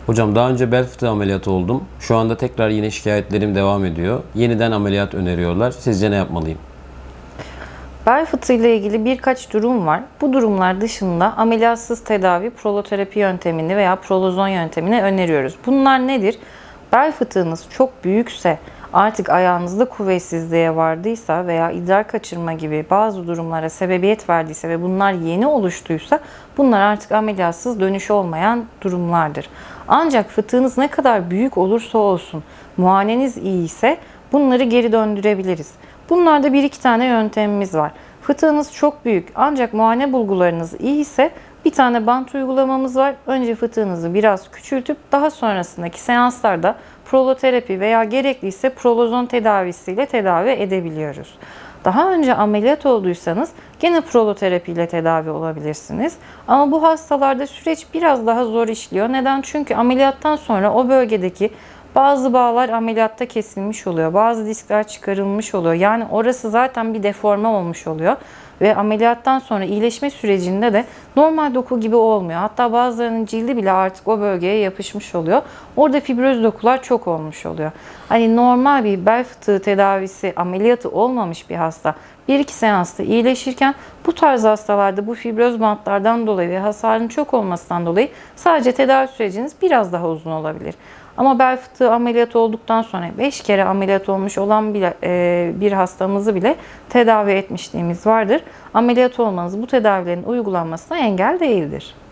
Hocam daha önce bel fıtığı ameliyatı oldum. Şu anda tekrar yine şikayetlerim devam ediyor. Yeniden ameliyat öneriyorlar. Sizce ne yapmalıyım? Bel fıtığı ile ilgili birkaç durum var. Bu durumlar dışında ameliyatsız tedavi proloterapi yöntemini veya prolozon yöntemini öneriyoruz. Bunlar nedir? Bel fıtığınız çok büyükse, artık ayağınızda kuvvetsizliğe vardıysa veya idrar kaçırma gibi bazı durumlara sebebiyet verdiyse ve bunlar yeni oluştuysa bunlar artık ameliyatsız dönüşü olmayan durumlardır. Ancak fıtığınız ne kadar büyük olursa olsun, muayeneniz iyi ise bunları geri döndürebiliriz. Bunlarda bir iki tane yöntemimiz var. Fıtığınız çok büyük ancak muayene bulgularınız iyi ise bir tane bant uygulamamız var. Önce fıtığınızı biraz küçültüp daha sonrasındaki seanslarda proloterapi veya gerekliyse prolozon tedavisiyle tedavi edebiliyoruz. Daha önce ameliyat olduysanız gene proloterapi ile tedavi olabilirsiniz. Ama bu hastalarda süreç biraz daha zor işliyor. Neden? Çünkü ameliyattan sonra o bölgedeki bazı bağlar ameliyatta kesilmiş oluyor. Bazı diskler çıkarılmış oluyor. Yani orası zaten bir deforme olmuş oluyor. Ve ameliyattan sonra iyileşme sürecinde de normal doku gibi olmuyor. Hatta bazılarının cildi bile artık o bölgeye yapışmış oluyor. Orada fibroz dokular çok olmuş oluyor. Hani normal bir bel fıtığı tedavisi ameliyatı olmamış bir hasta 1-2 seansta iyileşirken bu tarz hastalarda bu fibroz bantlardan dolayı ve hasarın çok olmasından dolayı sadece tedavi süreciniz biraz daha uzun olabilir. Ama bel fıtığı ameliyatı olduktan sonra 5 kere ameliyat olmuş olan bir hastamızı bile tedavi etmişliğimiz vardır. Ameliyat olmanız bu tedavilerin uygulanmasına engel değildir.